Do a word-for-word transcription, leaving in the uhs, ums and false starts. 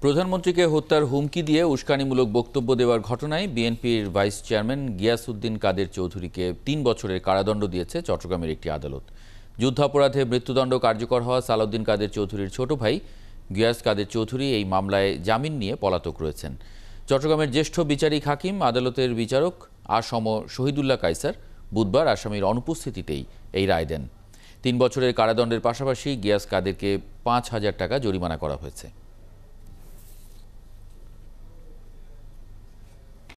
প্রধানমন্ত্রীকে হত্যার হুমকি দিয়ে উস্কানিমূলক বক্তব্য দেওয়ার ঘটনায় বিএনপির ভাইস চেয়ারম্যান গিয়াসউদ্দিন কাদের চৌধুরীকে তিন বছরের কারাদণ্ড দিয়েছে চট্টগ্রামের একটি আদালত। যুদ্ধাপরাধে মৃত্যুদণ্ড কার্যকর হওয়া সালাউদ্দিন কাদের চৌধুরীর ছোট ভাই গিয়াস কাদের চৌধুরী এই মামলায় জামিন নিয়ে পলাতক রয়েছেন। চট্টগ্রামের জ্যেষ্ঠ বিচারিক হাকিম আদালতের বিচারক আসম শহীদুল্লাহ কায়সার বুধবার আসামির অনুপস্থিতিতেই এই রায় দেন। তিন বছরের কারাদণ্ডের পাশাপাশি গিয়াস কাদেরকে পাঁচ হাজার টাকা জরিমানা করা হয়েছে।